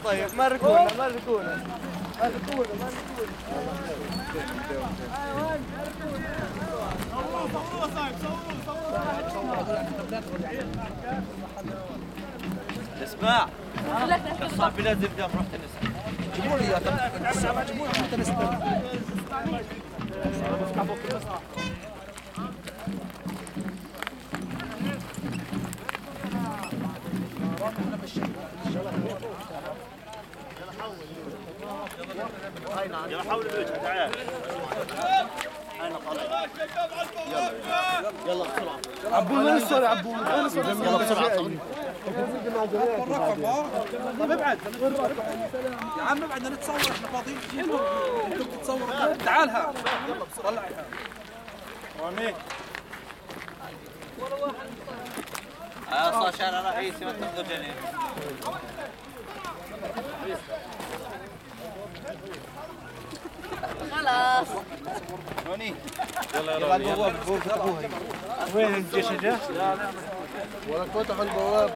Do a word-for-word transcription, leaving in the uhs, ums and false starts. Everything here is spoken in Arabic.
طيب مركونا مركونا مركونا مركونا اسمع الصعب لازم يبدا في روح النساء جيبوا لي اياه جيبوا لي انت نسبه يلا حول الوجه تعال انا طالع يلا يلا بسرعه عبود وين الصور عبود وين الصور يلا بسرعه الرقم ها طب ابعد يا عم ابعد بدنا نتصور احنا فاضيين حلو انتم تتصوروا تعال ها يلا بسرعه طلع رامي اه صار شارع رئيسي ما تاخذوا جنين خلاص روني يلا يلا البواب البواب وين الجيش جه؟ ولا فتحوا البواب